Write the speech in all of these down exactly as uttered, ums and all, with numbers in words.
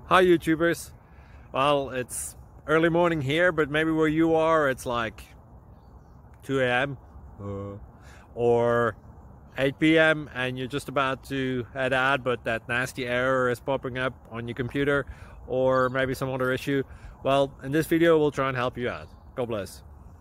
Hi YouTubers. Well, it's early morning here, but maybe where you are it's like two A M uh, or eight P M and you're just about to head out, but that nasty error is popping up on your computer, or maybe some other issue. Well, in this video we'll try and help you out. God bless.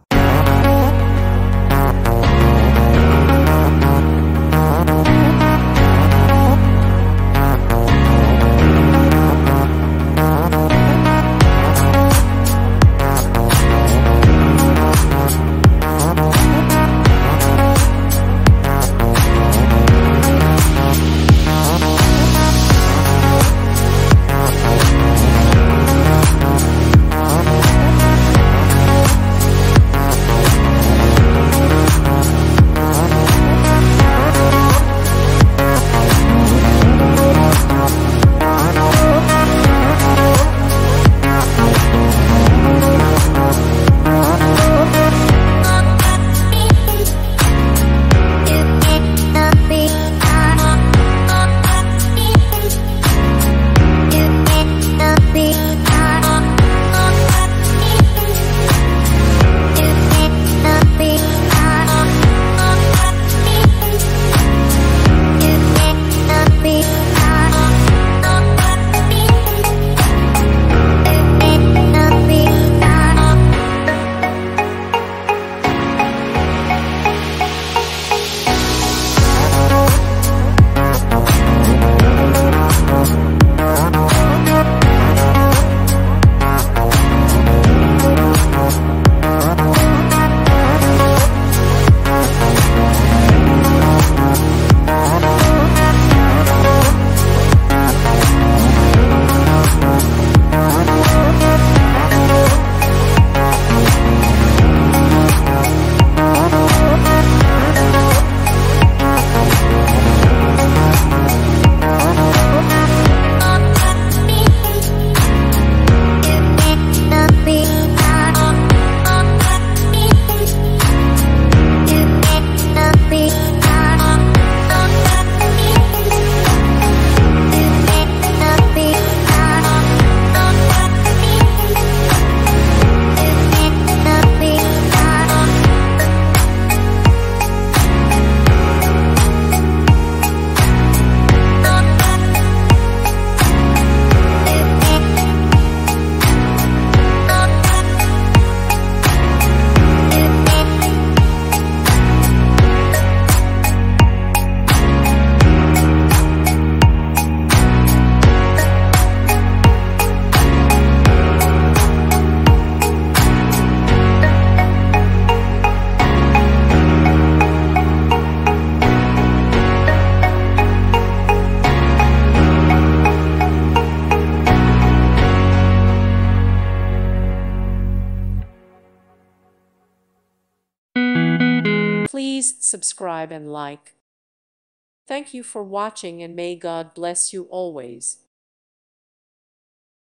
Please subscribe and like. Thank you for watching, and may God bless you always.